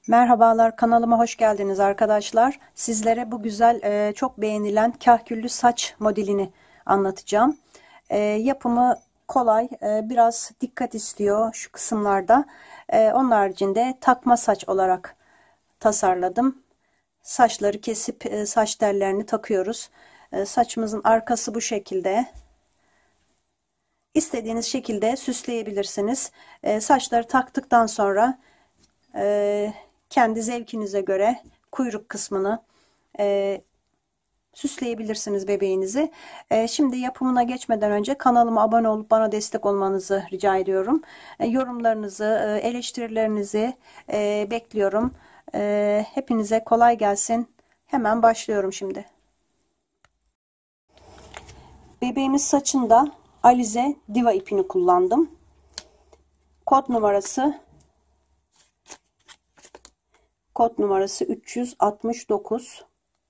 Merhabalar, kanalıma hoş geldiniz arkadaşlar. Sizlere bu güzel, çok beğenilen kahküllü saç modelini anlatacağım. Yapımı kolay, biraz dikkat istiyor şu kısımlarda. Onun haricinde takma saç olarak tasarladım. Saçları kesip saç tellerini takıyoruz. Saçımızın arkası bu şekilde. İstediğiniz şekilde süsleyebilirsiniz. Saçları taktıktan sonra kendi zevkinize göre kuyruk kısmını süsleyebilirsiniz bebeğinizi. Şimdi yapımına geçmeden önce kanalıma abone olup bana destek olmanızı rica ediyorum. Yorumlarınızı, eleştirilerinizi bekliyorum. Hepinize kolay gelsin. Hemen başlıyorum şimdi. Bebeğimiz saçında Alize Diva ipini kullandım. Kod numarası 369.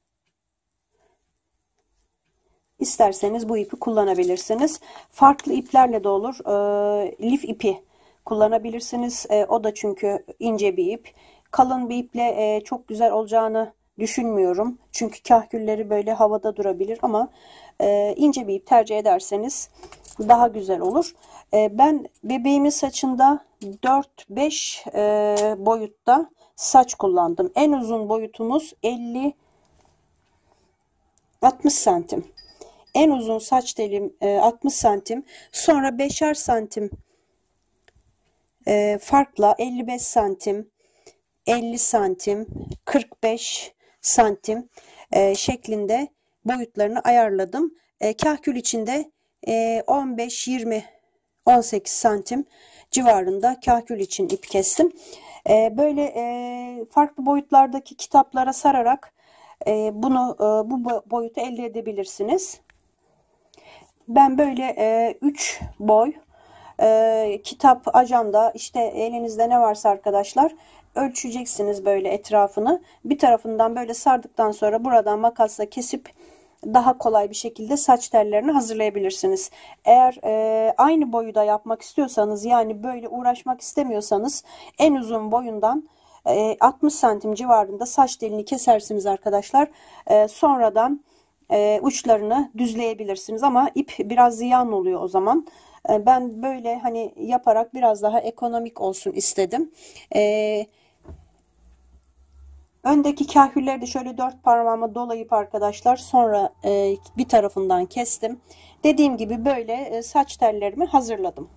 İsterseniz bu ipi kullanabilirsiniz. Farklı iplerle de olur. Lif ipi kullanabilirsiniz. O da çünkü ince bir ip. Kalın bir iple çok güzel olacağını düşünmüyorum. Çünkü kahkülleri böyle havada durabilir ama ince bir ip tercih ederseniz daha güzel olur. Ben bebeğimin saçında 4-5 boyutta saç kullandım. En uzun boyutumuz 60 santim. En uzun saç telim 60 santim. Sonra 5'er santim farkla 55 santim, 50 santim, 45 santim şeklinde boyutlarını ayarladım. Kahkül içinde 15, 20, 18 santim civarında kahkül için ip kestim. Böyle farklı boyutlardaki kitaplara sararak bu boyutu elde edebilirsiniz. Ben böyle 3 boy kitap, ajanda, işte elinizde ne varsa arkadaşlar ölçeceksiniz böyle etrafını. Bir tarafından böyle sardıktan sonra buradan makasla kesip daha kolay bir şekilde saç tellerini hazırlayabilirsiniz. Eğer aynı boyu da yapmak istiyorsanız, yani böyle uğraşmak istemiyorsanız en uzun boyundan 60 santim civarında saç telini kesersiniz arkadaşlar. Sonradan uçlarını düzleyebilirsiniz ama ip biraz ziyan oluyor o zaman. Ben böyle hani yaparak biraz daha ekonomik olsun istedim. Öndeki kahülleri de şöyle 4 parmağıma dolayıp arkadaşlar sonra bir tarafından kestim. Dediğim gibi böyle saç tellerimi hazırladım.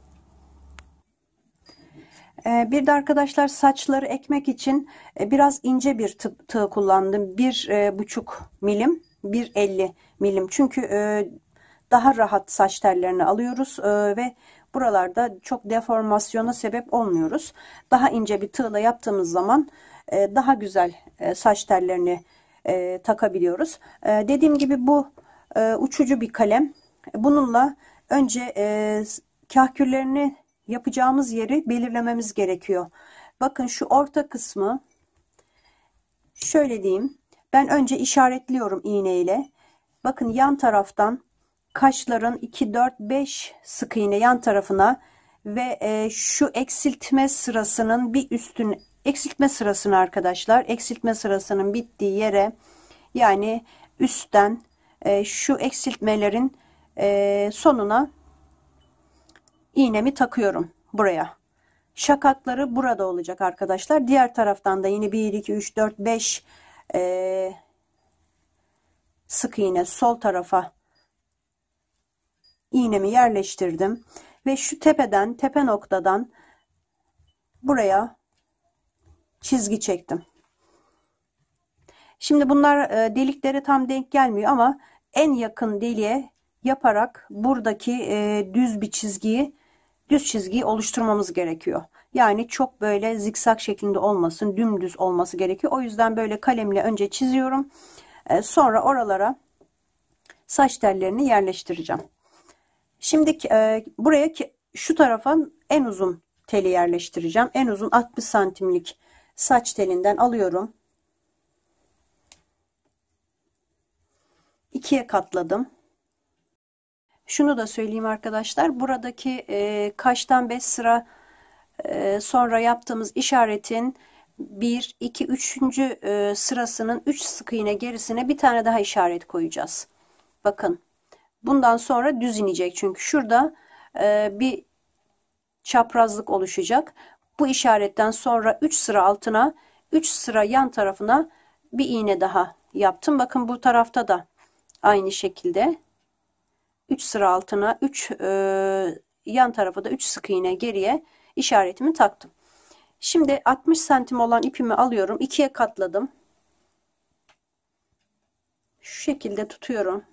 Bir de arkadaşlar saçları ekmek için biraz ince bir tığ kullandım. 1,5 milim, 1,50 milim. Çünkü daha rahat saç tellerini alıyoruz ve buralarda çok deformasyona sebep olmuyoruz. Daha ince bir tığla yaptığımız zaman daha güzel saç tellerini takabiliyoruz. Dediğim gibi bu uçucu bir kalem. Bununla önce kahküllerini yapacağımız yeri belirlememiz gerekiyor. Bakın şu orta kısmı şöyle diyeyim. Ben önce işaretliyorum iğneyle. Bakın yan taraftan kaşların 2, 4, 5 sık iğne yan tarafına ve şu eksiltme sırasının bir üstün, eksiltme sırasını arkadaşlar, eksiltme sırasının bittiği yere, yani üstten şu eksiltmelerin sonuna iğnemi takıyorum buraya. Şakakları burada olacak arkadaşlar. Diğer taraftan da yine 1, 2, 3, 4, 5 sık iğne sol tarafa iğnemi yerleştirdim ve şu tepeden, tepe noktadan buraya çizgi çektim. Şimdi bunlar delikleri tam denk gelmiyor ama en yakın deliğe yaparak buradaki düz çizgiyi oluşturmamız gerekiyor. Yani çok böyle zikzak şeklinde olmasın, dümdüz olması gerekiyor. O yüzden böyle kalemle önce çiziyorum. Sonra oralara saç tellerini yerleştireceğim. Şimdi buraya şu tarafa en uzun teli yerleştireceğim. En uzun 60 santimlik saç telinden alıyorum. İkiye katladım. Şunu da söyleyeyim arkadaşlar. Buradaki kaştan 5 sıra sonra yaptığımız işaretin 1, 2, 3. Sırasının 3 sık iğne gerisine bir tane daha işaret koyacağız. Bakın. Bundan sonra düz inecek. Çünkü şurada bir çaprazlık oluşacak. Bu işaretten sonra 3 sıra altına, 3 sıra yan tarafına bir iğne daha yaptım. Bakın bu tarafta da aynı şekilde 3 sıra altına, 3 yan tarafa da 3 sık iğne geriye işaretimi taktım. Şimdi 60 santim olan ipimi alıyorum. 2'ye katladım. Şu şekilde tutuyorum.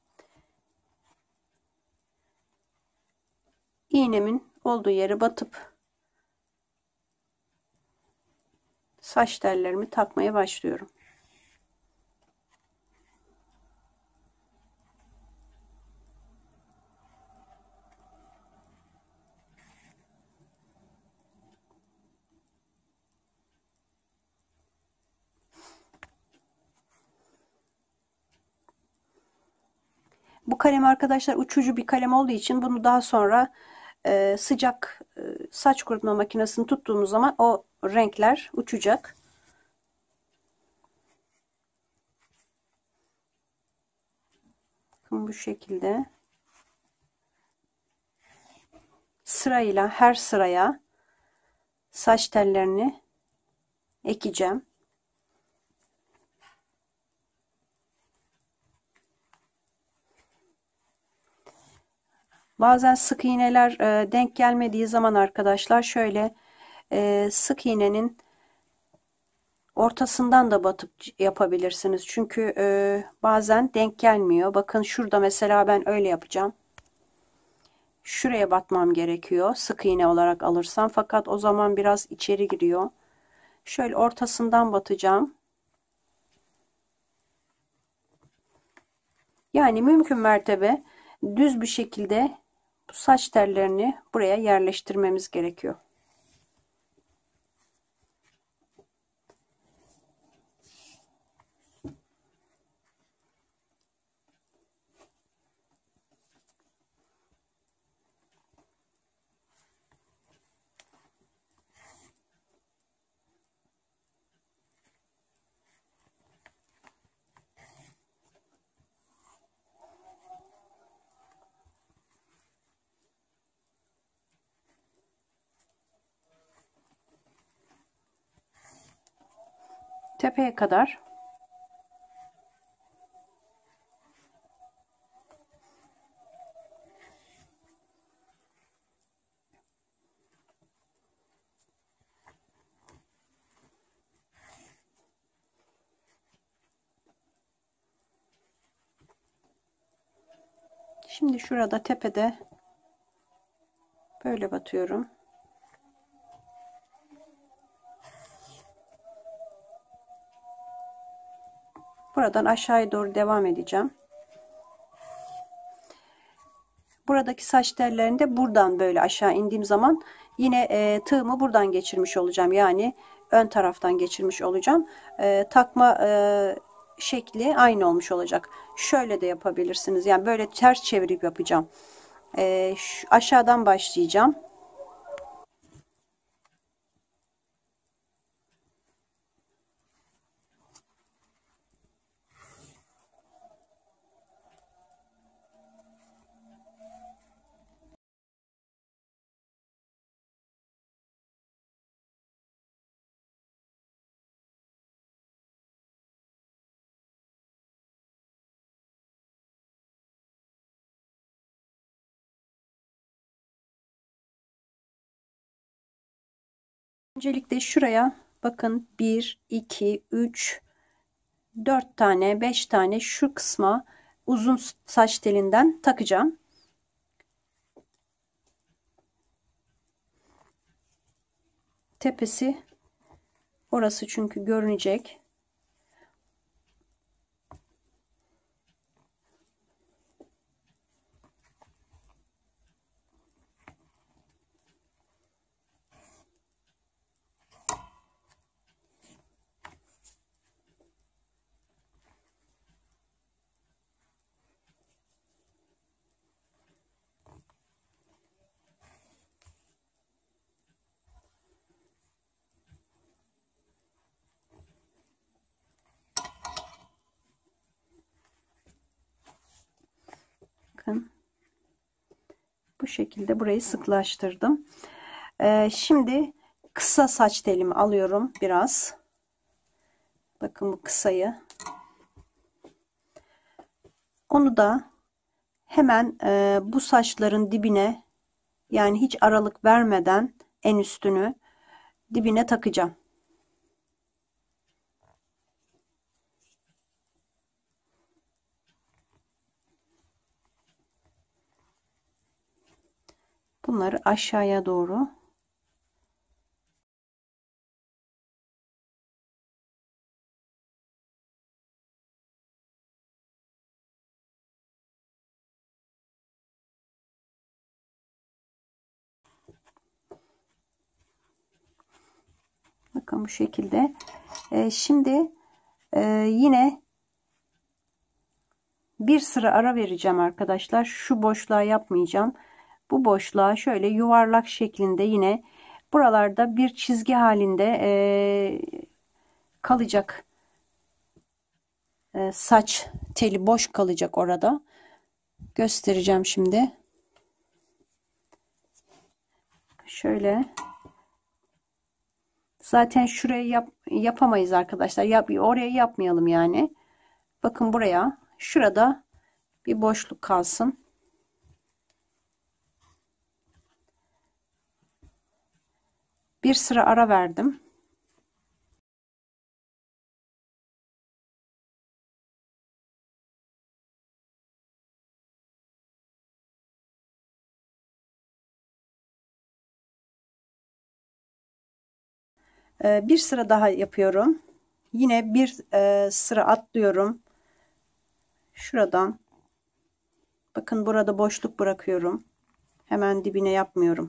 İğnemin olduğu yere batıp saç tellerimi takmaya başlıyorum. Bu kalem arkadaşlar uçucu bir kalem olduğu için bunu daha sonra sıcak saç kurutma makinesini tuttuğumuz zaman o renkler uçacak. Bu şekilde sırayla her sıraya saç tellerini ekeceğim. Bazen sık iğneler denk gelmediği zaman arkadaşlar şöyle sık iğnenin ortasından da batıp yapabilirsiniz. Çünkü bazen denk gelmiyor. Bakın şurada mesela ben öyle yapacağım. Şuraya batmam gerekiyor. Sık iğne olarak alırsam. Fakat o zaman biraz içeri giriyor. Şöyle ortasından batacağım. Yani mümkün mertebe düz bir şekilde bu saç tellerini buraya yerleştirmemiz gerekiyor. Tepeye kadar şimdi şurada tepede böyle batıyorum. Buradan aşağıya doğru devam edeceğim. Buradaki saç tellerini de buradan böyle aşağı indiğim zaman yine tığımı buradan geçirmiş olacağım. Yani ön taraftan geçirmiş olacağım. Takma şekli aynı olmuş olacak. Şöyle de yapabilirsiniz. Yani böyle ters çevirip yapacağım. Aşağıdan başlayacağım. Öncelikle şuraya bakın 1, 2, 3, 4 tane, 5 tane şu kısma uzun saç telinden takacağım. Tepesi orası çünkü görünecek. Bakın. Bu şekilde burayı sıklaştırdım. Şimdi kısa saç telimi alıyorum biraz. Bakın bu kısayı. Onu da hemen bu saçların dibine, yani hiç aralık vermeden en üstünü dibine takacağım. Bunları aşağıya doğru bakın bu şekilde. Şimdi yine bir sıra ara vereceğim arkadaşlar. Şu boşluğa yapmayacağım. Bu boşluğa şöyle yuvarlak şeklinde yine buralarda bir çizgi halinde kalacak. Saç teli boş kalacak orada. Göstereceğim şimdi. Şöyle. Zaten şuraya yapamayız arkadaşlar. Oraya yapmayalım yani. Bakın buraya. Şurada bir boşluk kalsın. Bir sıra ara verdim. Bir sıra daha yapıyorum. Yine bir sıra atlıyorum. Şuradan. Bakın burada boşluk bırakıyorum. Hemen dibine yapmıyorum.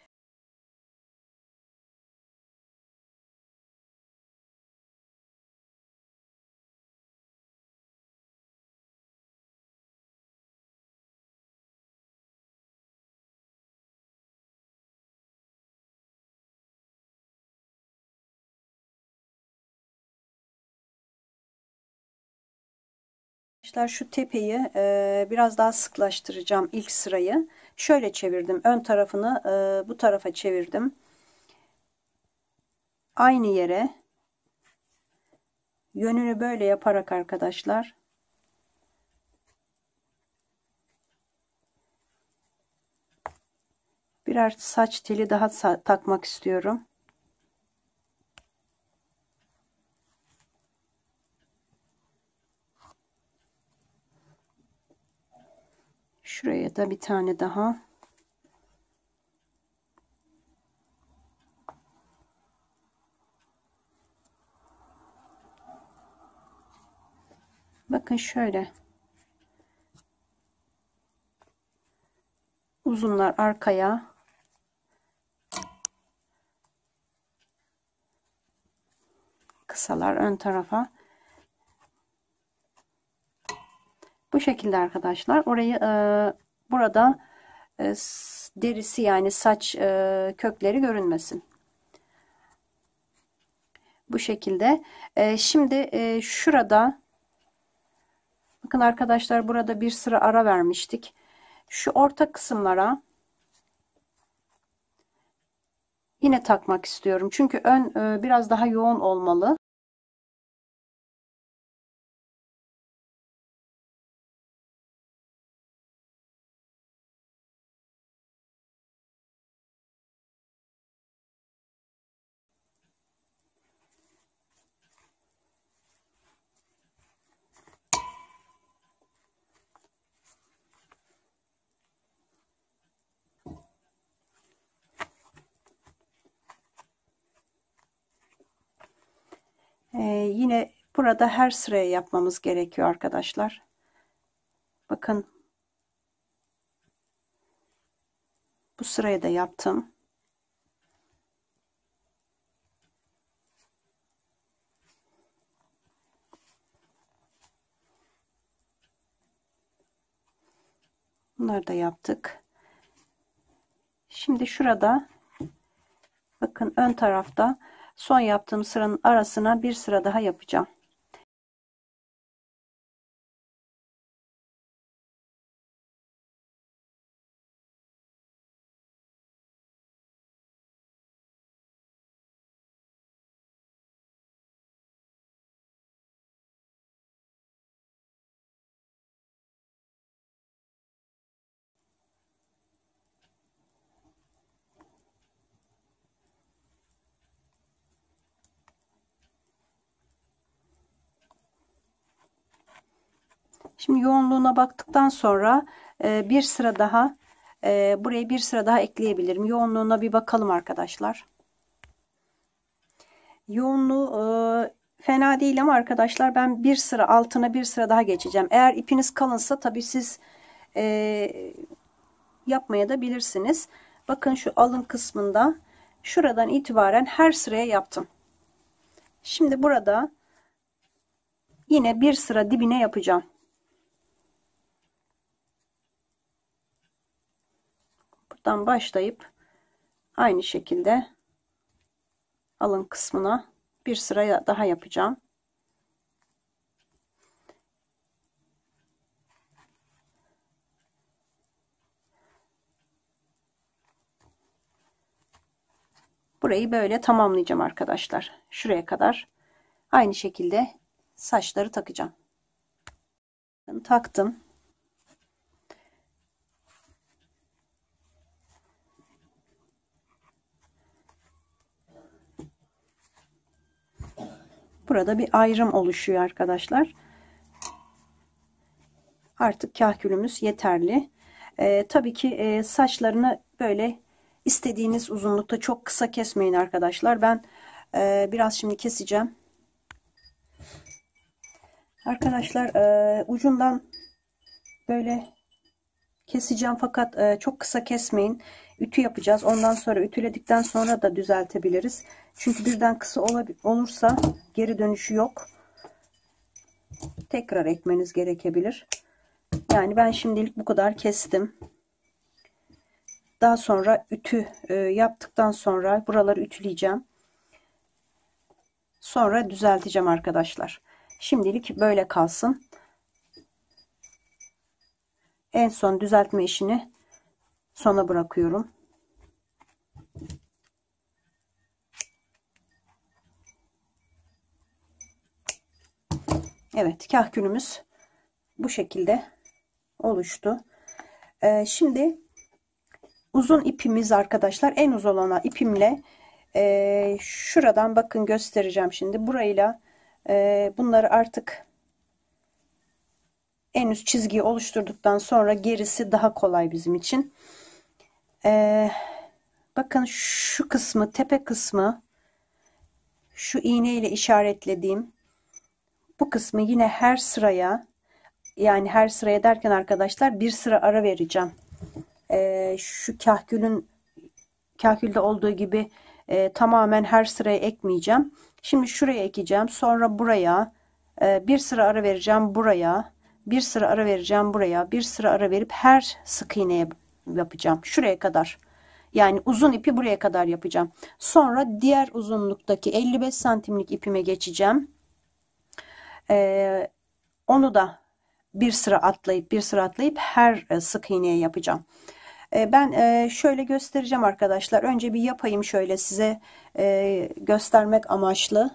Arkadaşlar şu tepeyi biraz daha sıklaştıracağım ilk sırayı. Şöyle çevirdim. Ön tarafını bu tarafa çevirdim. Aynı yere yönünü böyle yaparak arkadaşlar birer saç teli daha takmak istiyorum. Şuraya da bir tane daha. Bakın şöyle. Uzunlar arkaya. Kısalar ön tarafa. Bu şekilde arkadaşlar. Orayı burada derisi, yani saç kökleri görünmesin. Bu şekilde. Şimdi şurada bakın arkadaşlar, burada bir sıra ara vermiştik. Şu orta kısımlara yine takmak istiyorum. Çünkü ön biraz daha yoğun olmalı. Yine burada her sıraya yapmamız gerekiyor arkadaşlar. Bakın bu sırayı da yaptım. Bunları da yaptık. Şimdi şurada bakın ön tarafta son yaptığım sıranın arasına bir sıra daha yapacağım. Şimdi yoğunluğuna baktıktan sonra bir sıra daha buraya bir sıra daha ekleyebilirim. Yoğunluğuna bir bakalım arkadaşlar. Yoğunluğu fena değil ama arkadaşlar ben bir sıra altına bir sıra daha geçeceğim. Eğer ipiniz kalınsa tabii siz yapmaya da bilirsiniz. Bakın şu alın kısmında şuradan itibaren her sıraya yaptım. Şimdi burada yine bir sıra dibine yapacağım. Buradan başlayıp aynı şekilde alın kısmına bir sıra daha yapacağım. Burayı böyle tamamlayacağım arkadaşlar. Şuraya kadar aynı şekilde saçları takacağım. Taktım. Burada bir ayrım oluşuyor arkadaşlar. Artık kahkülümüz yeterli. Tabii ki saçlarını böyle istediğiniz uzunlukta çok kısa kesmeyin arkadaşlar. Ben biraz şimdi keseceğim. Arkadaşlar ucundan böyle keseceğim fakat çok kısa kesmeyin. Ütü yapacağız. Ondan sonra ütüledikten sonra da düzeltebiliriz. Çünkü birden kısa olursa geri dönüşü yok. Tekrar ekmeniz gerekebilir. Yani ben şimdilik bu kadar kestim. Daha sonra ütü yaptıktan sonra buraları ütüleyeceğim. Sonra düzelteceğim arkadaşlar. Şimdilik böyle kalsın. En son düzeltme işini sona bırakıyorum. Evet, kahkülümüz bu şekilde oluştu. Şimdi uzun ipimiz arkadaşlar, en uzun olan ipimle şuradan bakın göstereceğim şimdi. Burayla bunları artık en üst çizgiyi oluşturduktan sonra gerisi daha kolay bizim için. Bakın şu kısmı, tepe kısmı, şu iğne ile işaretlediğim bu kısmı yine her sıraya, yani her sıraya derken arkadaşlar bir sıra ara vereceğim. Şu kahkülde olduğu gibi tamamen her sıraya ekmeyeceğim. Şimdi şuraya ekeceğim. Sonra buraya bir sıra ara vereceğim. Buraya bir sıra ara vereceğim. Buraya bir sıra ara verip her sık iğneye yapacağım. Şuraya kadar. Yani uzun ipi buraya kadar yapacağım. Sonra diğer uzunluktaki 55 santimlik ipime geçeceğim. Onu da bir sıra atlayıp her sık iğneye yapacağım. Ben şöyle göstereceğim arkadaşlar. Önce bir yapayım şöyle size göstermek amaçlı.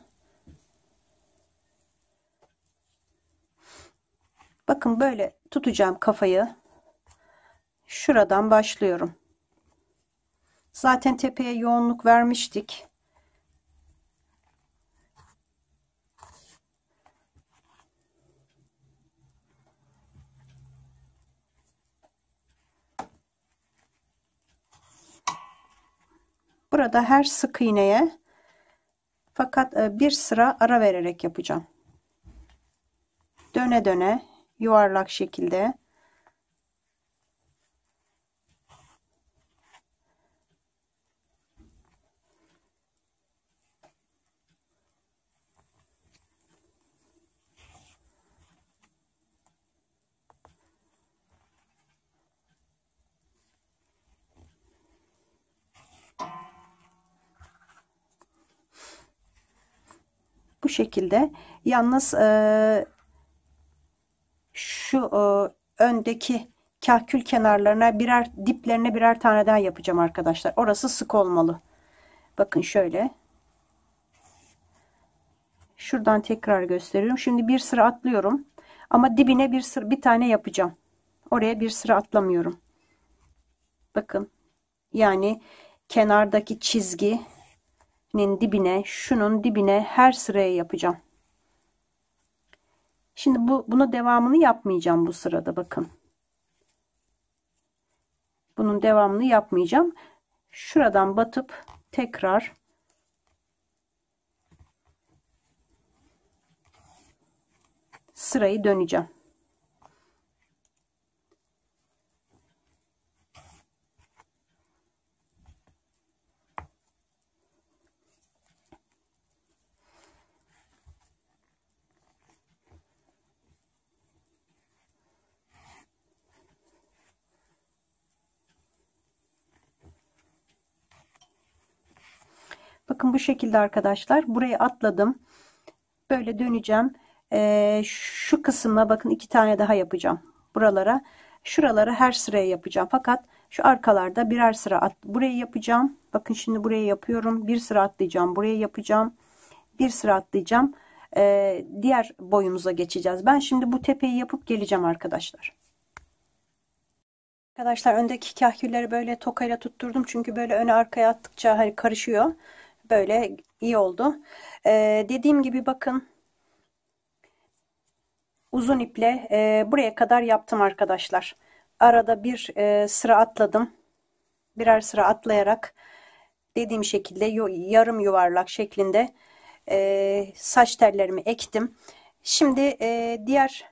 Bakın böyle tutacağım kafayı. Şuradan başlıyorum. Zaten tepeye yoğunluk vermiştik. Burada her sık iğneye fakat bir sıra ara vererek yapacağım. Döne döne yuvarlak şekilde. Bu şekilde. Yalnız şu öndeki kahkül kenarlarına diplerine birer tane daha yapacağım arkadaşlar. Orası sık olmalı. Bakın şöyle. Şuradan tekrar gösteriyorum. Şimdi bir sıra atlıyorum. Ama dibine bir tane yapacağım. Oraya bir sıra atlamıyorum. Bakın. Yani kenardaki çizginin dibine, şunun dibine her sıraya yapacağım. Şimdi bunu devamını yapmayacağım bu sırada, bakın. Bunun devamını yapmayacağım. Şuradan batıp tekrar sırayı döneceğim. Bakın bu şekilde arkadaşlar. Burayı atladım. Böyle döneceğim. Şu kısımla bakın 2 tane daha yapacağım. Buralara, şuralara her sıraya yapacağım. Fakat şu arkalarda birer sıra burayı yapacağım. Bakın şimdi burayı yapıyorum. Bir sıra atlayacağım. Burayı yapacağım. Bir sıra atlayacağım. Diğer boyumuza geçeceğiz. Ben şimdi bu tepeyi yapıp geleceğim arkadaşlar. Arkadaşlar öndeki kahkülleri böyle tokayla tutturdum. Çünkü böyle öne arkaya attıkça hani karışıyor. Böyle iyi oldu. Dediğim gibi bakın, uzun iple buraya kadar yaptım arkadaşlar. Arada bir sıra atladım. Birer sıra atlayarak dediğim şekilde yarım yuvarlak şeklinde saç tellerimi ektim. Şimdi diğer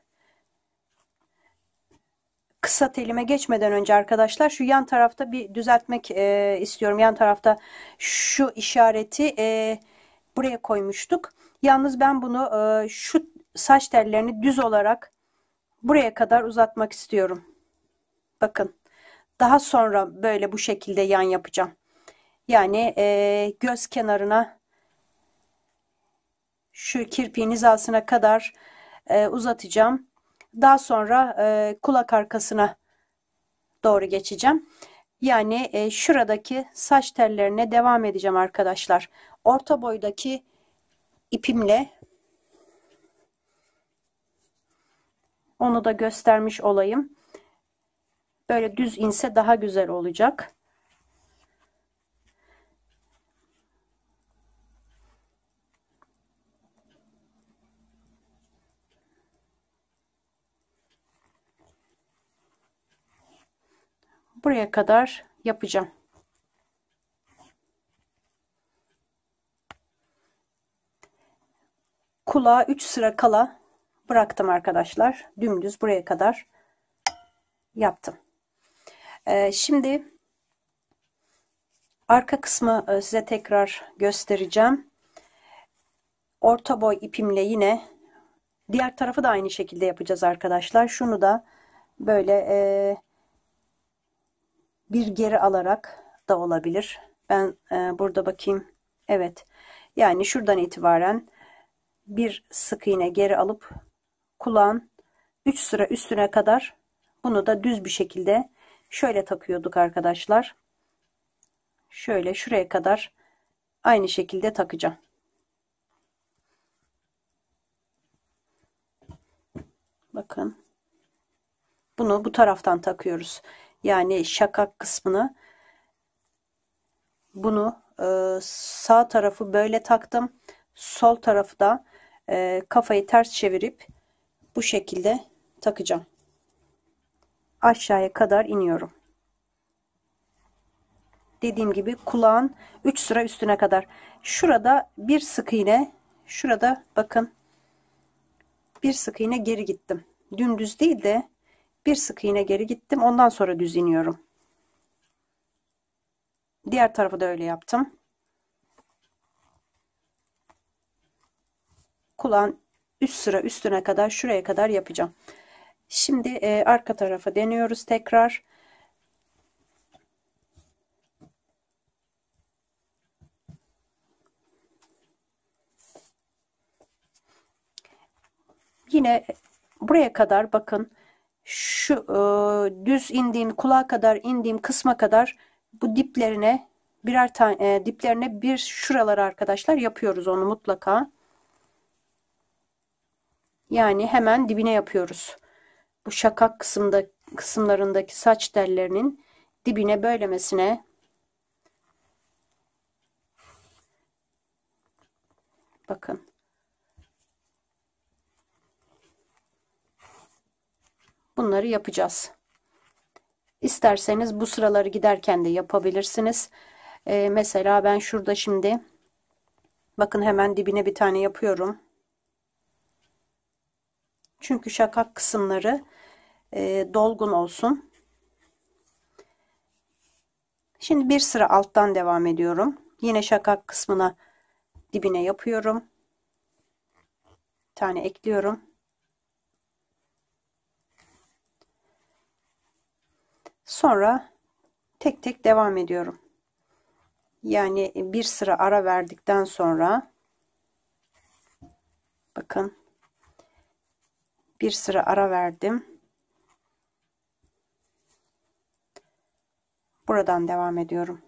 kısa telime geçmeden önce arkadaşlar şu yan tarafta bir düzeltmek istiyorum. Yan tarafta şu işareti buraya koymuştuk. Yalnız ben bunu şu saç tellerini düz olarak buraya kadar uzatmak istiyorum. Bakın. Daha sonra böyle bu şekilde yan yapacağım. Yani göz kenarına, şu kirpiğin hizasına kadar uzatacağım. Daha sonra kulak arkasına doğru geçeceğim. Yani şuradaki saç tellerine devam edeceğim arkadaşlar. Orta boydaki ipimle onu da göstermiş olayım. Böyle düz inse daha güzel olacak. Buraya kadar yapacağım. Kulağa 3 sıra kala bıraktım arkadaşlar. Dümdüz buraya kadar yaptım. Şimdi arka kısmı size tekrar göstereceğim. Orta boy ipimle yine diğer tarafı da aynı şekilde yapacağız arkadaşlar. Şunu da böyle bir geri alarak da olabilir. Ben burada bakayım. Evet. Yani şuradan itibaren bir sık iğne geri alıp kulağın 3 sıra üstüne kadar bunu da düz bir şekilde şöyle takıyorduk arkadaşlar. Şöyle şuraya kadar aynı şekilde takacağım. Bakın. Bunu bu taraftan takıyoruz. Yani şakak kısmını, bunu sağ tarafı böyle taktım. Sol tarafı da kafayı ters çevirip bu şekilde takacağım. Aşağıya kadar iniyorum. Dediğim gibi kulağın 3 sıra üstüne kadar. Şurada bir sık iğne, şurada bakın bir sık iğne geri gittim. Dümdüz değil de bir sık iğne geri gittim. Ondan sonra düz iniyorum. Diğer tarafı da öyle yaptım. Kulağın 3 sıra üstüne kadar şuraya kadar yapacağım. Şimdi arka tarafa deniyoruz tekrar. Yine buraya kadar bakın, şu düz indiğim, kulağa kadar indiğim kısma kadar bu diplerine birer tane diplerine bir şuraları arkadaşlar yapıyoruz onu mutlaka. Yani hemen dibine yapıyoruz. Bu şakak kısımlarındaki saç tellerinin dibine böylemesine bakın. Bunları yapacağız. İsterseniz bu sıraları giderken de yapabilirsiniz. Mesela ben şurada şimdi bakın hemen dibine bir tane yapıyorum. Çünkü şakak kısımları dolgun olsun. Şimdi bir sıra alttan devam ediyorum. Yine şakak kısmına dibine yapıyorum. Bir tane ekliyorum. Sonra tek tek devam ediyorum. Yani bir sıra ara verdikten sonra bakın bir sıra ara verdim. Buradan devam ediyorum.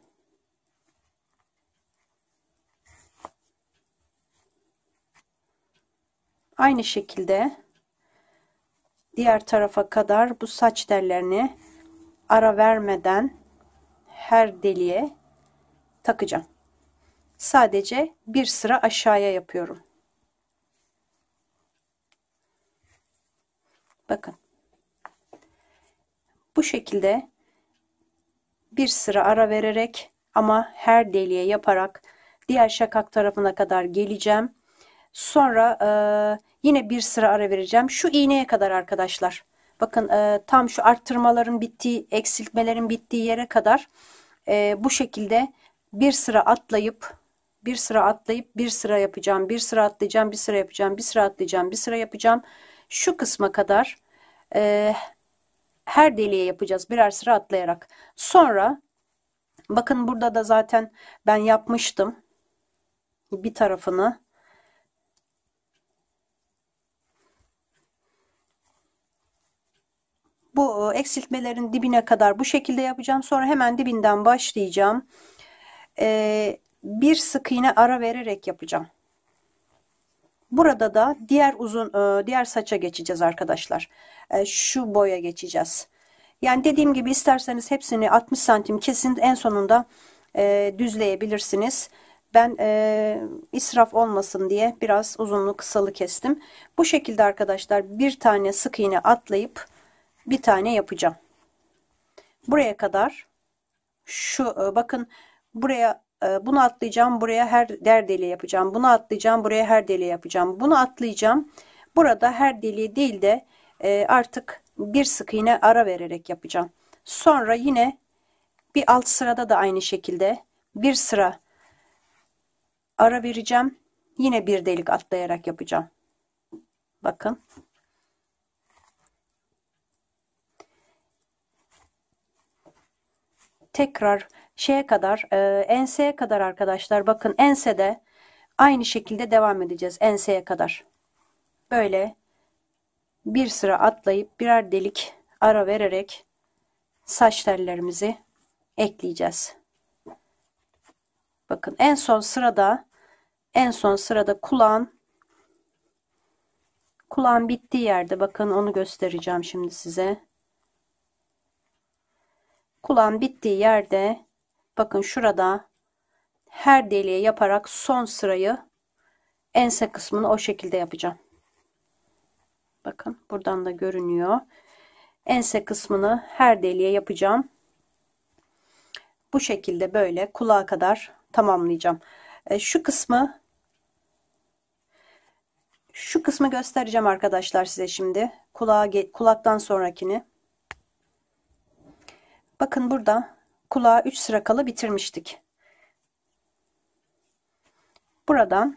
Aynı şekilde diğer tarafa kadar bu saç tellerini ara vermeden her deliğe takacağım. Sadece bir sıra aşağıya yapıyorum. Bakın. Bu şekilde bir sıra ara vererek ama her deliğe yaparak diğer şakak tarafına kadar geleceğim. Sonra yine bir sıra ara vereceğim. Şu iğneye kadar arkadaşlar. Bakın tam şu arttırmaların bittiği, eksiltmelerin bittiği yere kadar bu şekilde bir sıra atlayıp bir sıra yapacağım. Bir sıra atlayacağım, bir sıra yapacağım, bir sıra atlayacağım, bir sıra yapacağım. Şu kısma kadar her deliğe yapacağız birer sıra atlayarak. Sonra bakın burada da zaten ben yapmıştım. Bir tarafını bu eksiltmelerin dibine kadar bu şekilde yapacağım. Sonra hemen dibinden başlayacağım. Bir sık iğne ara vererek yapacağım. Burada da diğer saça geçeceğiz arkadaşlar. Şu boya geçeceğiz. Yani dediğim gibi isterseniz hepsini 60 santim kesin, en sonunda düzleyebilirsiniz. Ben israf olmasın diye biraz uzunluğu kısalı kestim. Bu şekilde arkadaşlar bir tane sık iğne atlayıp bir tane yapacağım. Buraya kadar bakın buraya bunu atlayacağım, buraya her deliğe yapacağım. Bunu atlayacağım, buraya her deliğe yapacağım. Bunu atlayacağım. Burada her deliğe değil de artık bir sık iğne ara vererek yapacağım. Sonra yine bir alt sırada da aynı şekilde bir sıra ara vereceğim. Yine bir delik atlayarak yapacağım. Bakın. Tekrar şeye kadar enseye kadar arkadaşlar, bakın ensede aynı şekilde devam edeceğiz enseye kadar. Böyle bir sıra atlayıp birer delik ara vererek saç tellerimizi ekleyeceğiz. Bakın en son sırada kulağın bittiği yerde, bakın onu göstereceğim şimdi size. Kulağın bittiği yerde bakın şurada her deliğe yaparak son sırayı, ense kısmını o şekilde yapacağım. Bakın buradan da görünüyor. Ense kısmını her deliğe yapacağım. Bu şekilde böyle kulağa kadar tamamlayacağım. Şu kısmı göstereceğim arkadaşlar size şimdi. Kulaktan sonrakini. Bakın burada kulağa 3 sıra kala bitirmiştik. Buradan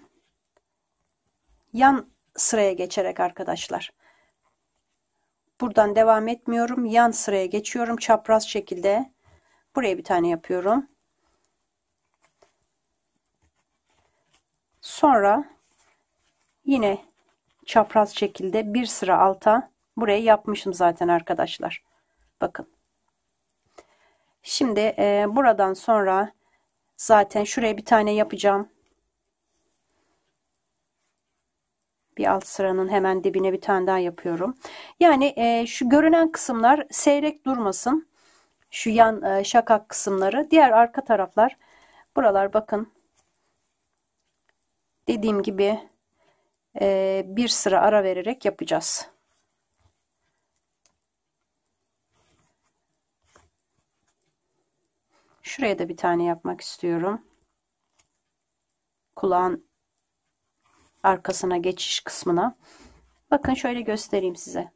yan sıraya geçerek arkadaşlar. Buradan devam etmiyorum. Yan sıraya geçiyorum. Çapraz şekilde. Buraya bir tane yapıyorum. Sonra yine çapraz şekilde bir sıra alta, buraya yapmışım zaten arkadaşlar. Bakın. Şimdi buradan sonra zaten şuraya bir tane yapacağım. Bir alt sıranın hemen dibine bir tane daha yapıyorum. Yani şu görünen kısımlar seyrek durmasın. Şu yan şakak kısımları. Diğer arka taraflar, buralar bakın. Dediğim gibi bir sıra ara vererek yapacağız. Şuraya da bir tane yapmak istiyorum. Kulağın arkasına geçiş kısmına. Bakın şöyle göstereyim size.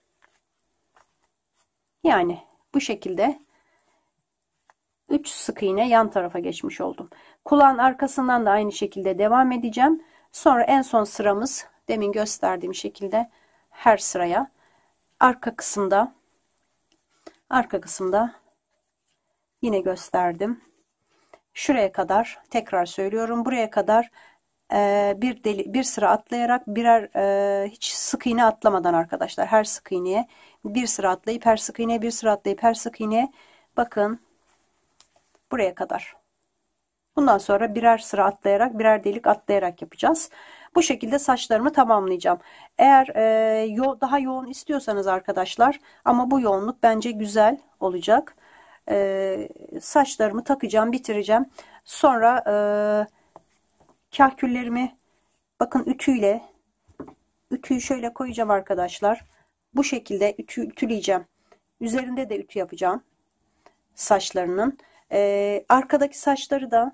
Yani bu şekilde 3 sık iğne yan tarafa geçmiş oldum. Kulağın arkasından da aynı şekilde devam edeceğim. Sonra en son sıramız demin gösterdiğim şekilde her sıraya arka kısımda yine gösterdim. Şuraya kadar tekrar söylüyorum. Buraya kadar bir sıra atlayarak birer hiç sık iğne atlamadan arkadaşlar, her sık iğneye bir sıra atlayıp her sık iğneye bir sıra atlayıp her sık iğneye, bakın buraya kadar. Bundan sonra birer sıra atlayarak birer delik atlayarak yapacağız. Bu şekilde saçlarımı tamamlayacağım. Eğer daha yoğun istiyorsanız arkadaşlar, ama bu yoğunluk bence güzel olacak. Saçlarımı takacağım, bitireceğim. Sonra kahküllerimi bakın ütüyü şöyle koyacağım arkadaşlar. Bu şekilde ütüleyeceğim. Üzerinde de ütü yapacağım saçlarının. Arkadaki saçları da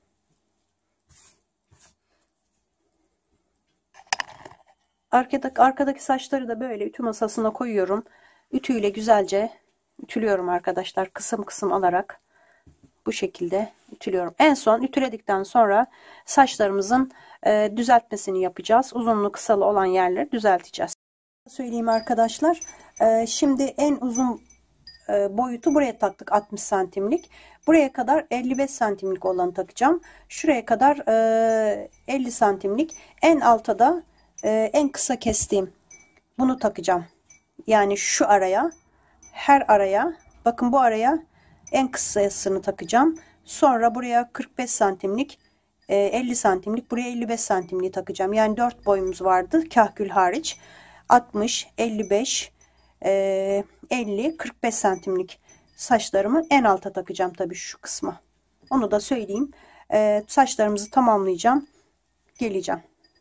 arkadaki saçları da böyle ütü masasına koyuyorum. Ütüyle güzelce ütülüyorum arkadaşlar. Kısım kısım alarak bu şekilde ütülüyorum. En son ütüledikten sonra saçlarımızın düzeltmesini yapacağız. Uzunluğu kısalı olan yerleri düzelteceğiz. Söyleyeyim arkadaşlar. Şimdi en uzun boyutu buraya taktık, 60 santimlik. Buraya kadar 55 santimlik olanı takacağım. Şuraya kadar 50 santimlik. En alta da en kısa kestiğim bunu takacağım. Yani şu araya, her araya, bakın bu araya en kısasını takacağım. Sonra buraya 45 santimlik, 50 santimlik, buraya 55 santimliği takacağım. Yani 4 boyumuz vardı kahkül hariç. 60, 55, 50, 45 santimlik saçlarımı en alta takacağım tabii, şu kısma. Onu da söyleyeyim. Saçlarımızı tamamlayacağım. Geleceğim.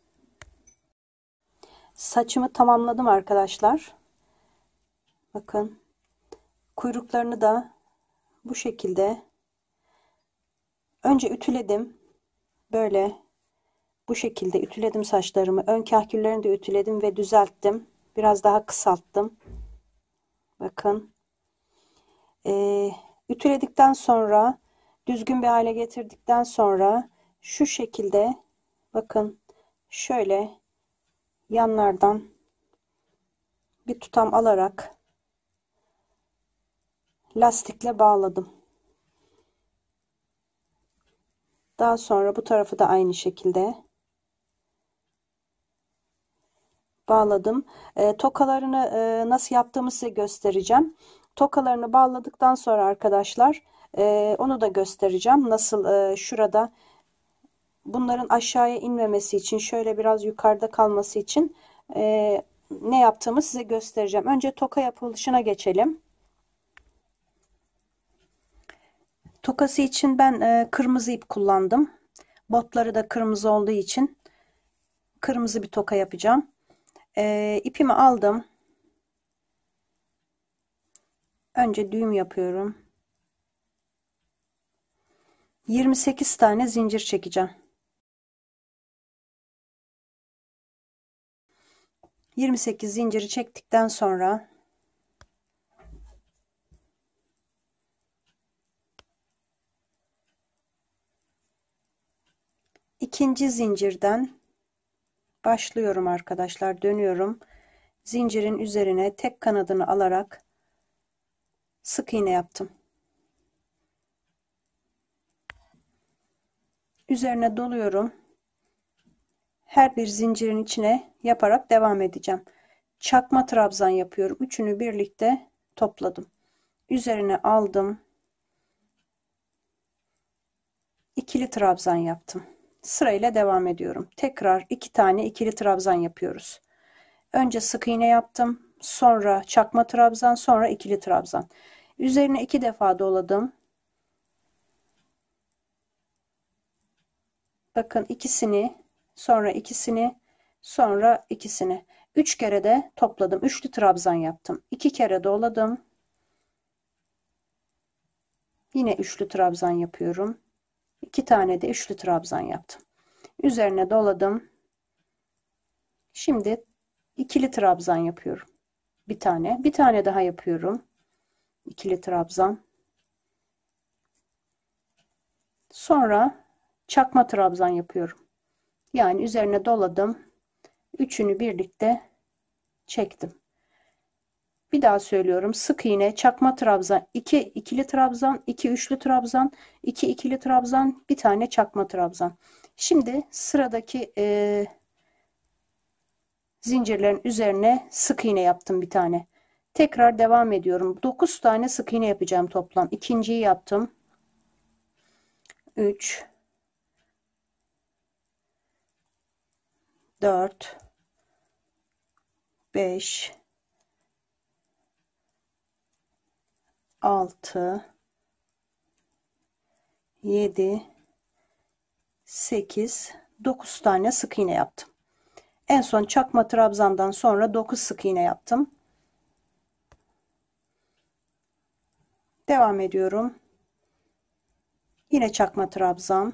Saçımı tamamladım arkadaşlar. Bakın kuyruklarını da bu şekilde önce ütüledim. Böyle bu şekilde ütüledim saçlarımı. Ön kahküllerini de ütüledim ve düzelttim. Biraz daha kısalttım. Bakın. Ütüledikten sonra, düzgün bir hale getirdikten sonra şu şekilde bakın şöyle yanlardan bir tutam alarak lastikle bağladım. Daha sonra bu tarafı da aynı şekilde bağladım. Tokalarını nasıl yaptığımı size göstereceğim. Tokalarını bağladıktan sonra arkadaşlar onu da göstereceğim. Nasıl şurada bunların aşağıya inmemesi için, şöyle biraz yukarıda kalması için ne yaptığımı size göstereceğim. Önce toka yapılışına geçelim. Tokası için ben kırmızı ip kullandım. Botları da kırmızı olduğu için kırmızı bir toka yapacağım. İpimi aldım. Önce düğüm yapıyorum. 28 tane zincir çekeceğim. 28 zinciri çektikten sonra ikinci zincirden başlıyorum arkadaşlar. Dönüyorum. Zincirin üzerine tek kanadını alarak sık iğne yaptım. Üzerine doluyorum. Her bir zincirin içine yaparak devam edeceğim. Çakma trabzan yapıyorum. Üçünü birlikte topladım. Üzerine aldım. İkili trabzan yaptım. Sırayla devam ediyorum. Tekrar 2 tane ikili trabzan yapıyoruz. Önce sık iğne yaptım. Sonra çakma trabzan, sonra ikili trabzan. Üzerine 2 defa doladım. Bakın ikisini, sonra ikisini, sonra ikisini. 3 kere de topladım. Üçlü trabzan yaptım. 2 kere doladım. Yine üçlü trabzan yapıyorum. 2 tane de üçlü trabzan yaptım. Üzerine doladım. Şimdi ikili trabzan yapıyorum. Bir tane daha yapıyorum. İkili trabzan. Sonra çakma trabzan yapıyorum. Yani üzerine doladım. Üçünü birlikte çektim. Bir daha söylüyorum. Sık iğne, çakma trabzan, 2 ikili trabzan, 2 üçlü trabzan, 2 ikili trabzan, bir tane çakma trabzan. Şimdi sıradaki zincirlerin üzerine sık iğne yaptım bir tane. Tekrar devam ediyorum. 9 tane sık iğne yapacağım toplam. İkinciyi yaptım. 3 4 5 6 7 8 9 tane sık iğne yaptım. En son çakma trabzandan sonra 9 sık iğne yaptım. Devam ediyorum. Yine çakma trabzan.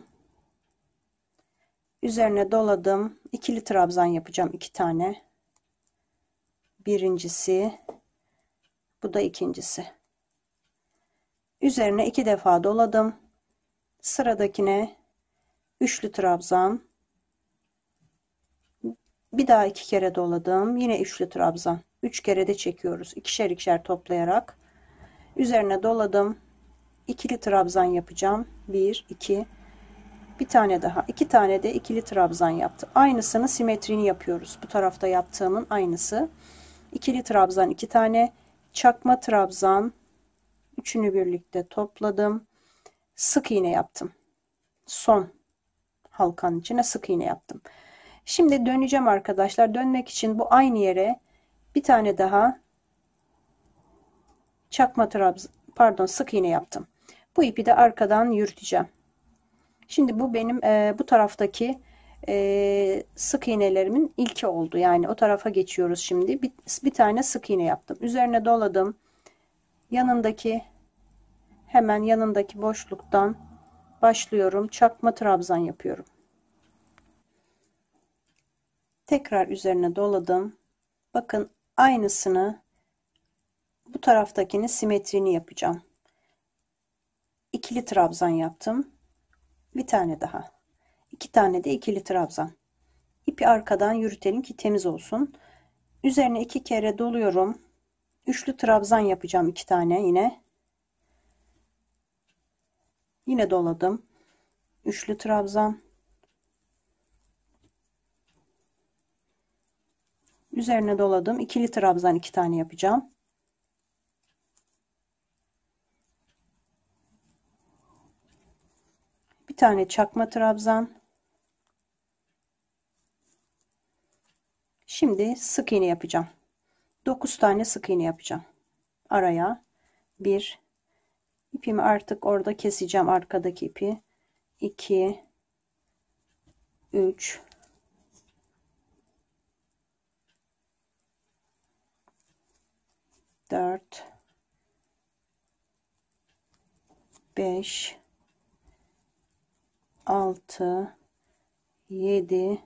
Üzerine doladım. İkili trabzan yapacağım 2 tane. Birincisi, bu da ikincisi. Üzerine 2 defa doladım. Sıradakine üçlü trabzan. Bir daha 2 kere doladım. Yine üçlü trabzan. 3 kere de çekiyoruz. İkişer ikişer toplayarak. Üzerine doladım. İkili trabzan yapacağım. 1, 2. Bir tane daha. 2 tane de ikili trabzan yaptım. Aynısını simetrini yapıyoruz. Bu tarafta yaptığımın aynısı. İkili trabzan 2 tane. Çakma trabzan. Üçünü birlikte topladım. Sık iğne yaptım. Son halkanın içine sık iğne yaptım. Şimdi döneceğim arkadaşlar. Dönmek için bu aynı yere bir tane daha çakma trabzan, sık iğne yaptım. Bu ipi de arkadan yürüteceğim. Şimdi bu benim bu taraftaki sık iğnelerimin ilki oldu. Yani o tarafa geçiyoruz şimdi. Bir tane sık iğne yaptım. Üzerine doladım. Yanındaki, hemen yanındaki boşluktan başlıyorum. Çakma trabzan yapıyorum. Tekrar üzerine doladım. Bakın aynısını, bu taraftakini simetrini yapacağım. İkili trabzan yaptım. Bir tane daha. 2 tane de ikili trabzan. İpi arkadan yürütelim ki temiz olsun. Üzerine 2 kere doluyorum. Üçlü trabzan yapacağım 2 tane yine. Yine doladım. Üçlü trabzan. Üzerine doladım. İkili trabzan 2 tane yapacağım. Bir tane çakma trabzan. Şimdi sık iğne yapacağım. 9 tane sık iğne yapacağım. Araya 1, ipimi artık orada keseceğim, arkadaki ipi. 2 3 4 5 6 7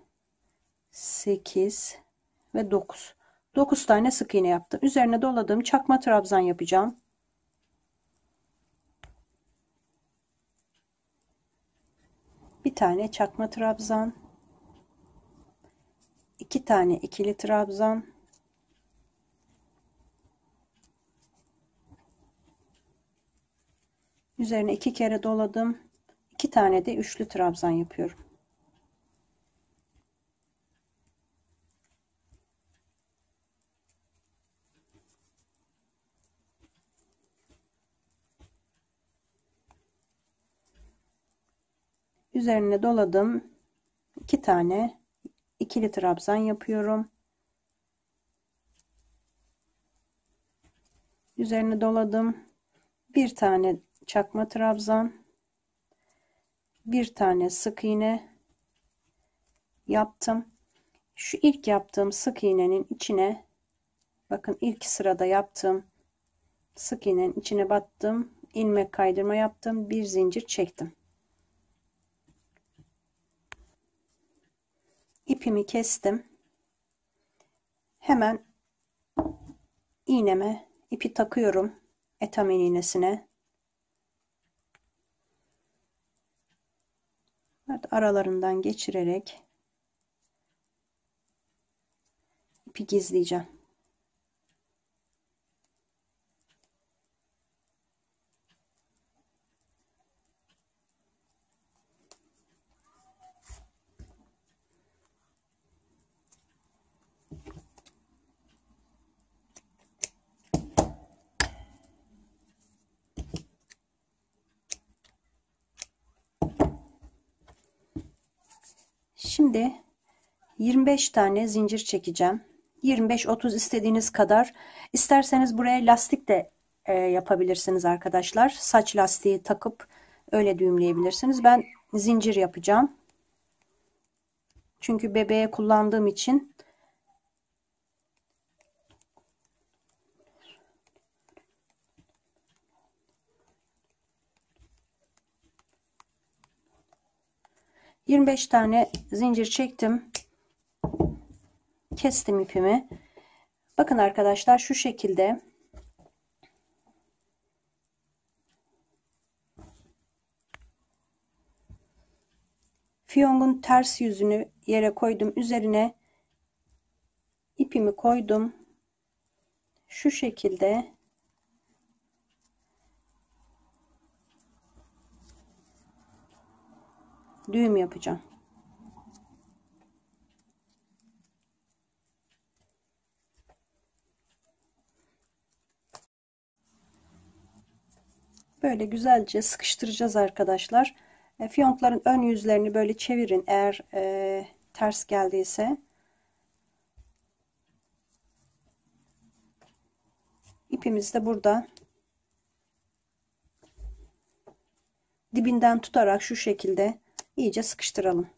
8 ve 9. 9 tane sık iğne yaptım. Üzerine doladığım çakma trabzan yapacağım. Bir tane çakma trabzan. 2 tane ikili trabzan. Üzerine 2 kere doladım. 2 tane de üçlü trabzan yapıyorum. Üzerine doladım. 2 tane ikili trabzan yapıyorum. Üzerine doladım. Bir tane çakma trabzan. Bir tane sık iğne yaptım. Şu ilk yaptığım sık iğnenin içine, bakın ilk sırada yaptığım sık iğnenin içine battım. ilmek kaydırma yaptım, bir zincir çektim. İpimi kestim. Hemen iğneme ipi takıyorum, etamin iğnesine. Evet, aralarından geçirerek ipi gizleyeceğim. Şimdi 25 tane zincir çekeceğim. 25-30 istediğiniz kadar. İsterseniz buraya lastik de yapabilirsiniz arkadaşlar. Saç lastiği takıp öyle düğümleyebilirsiniz. Ben zincir yapacağım. Çünkü bebeğe kullandığım için. ...25 tane zincir çektim. Kestim ipimi. Bakın arkadaşlar, şu şekilde fiyongun ters yüzünü yere koydum. Üzerine ipimi koydum. Şu şekilde düğüm yapacağım. Böyle güzelce sıkıştıracağız arkadaşlar. Fiyonkların ön yüzlerini böyle çevirin eğer ters geldiyse. İpimiz de burada. Dibinden tutarak şu şekilde iyice sıkıştıralım.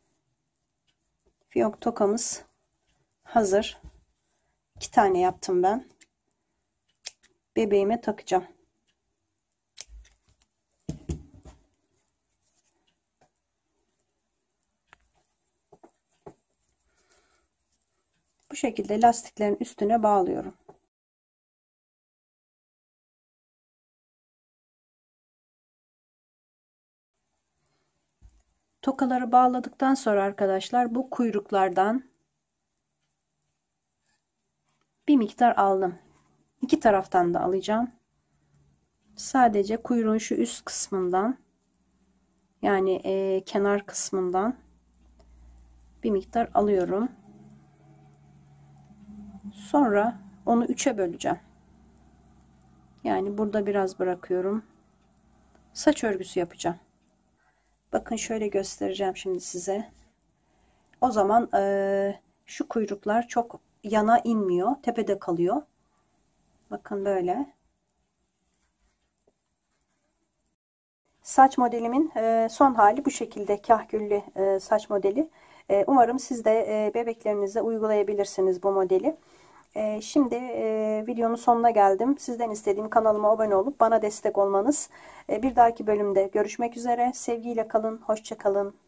Fiyonk tokamız hazır. 2 tane yaptım ben. Bebeğime takacağım. Bu şekilde lastiklerin üstüne bağlıyorum. Tokaları bağladıktan sonra arkadaşlar bu kuyruklardan bir miktar aldım. İki taraftan da alacağım. Sadece kuyruğun şu üst kısmından, yani kenar kısmından bir miktar alıyorum. Sonra onu 3'e böleceğim. Yani burada biraz bırakıyorum. Saç örgüsü yapacağım. Bakın şöyle göstereceğim şimdi size. O zaman şu kuyruklar çok yana inmiyor. Tepede kalıyor. Bakın böyle. Saç modelimin son hali bu şekilde. Kahküllü saç modeli. Umarım siz de bebeklerinize uygulayabilirsiniz bu modeli. Şimdi videonun sonuna geldim. Sizden istediğim kanalıma abone olup bana destek olmanız. Bir dahaki bölümde görüşmek üzere. Sevgiyle kalın. Hoşça kalın.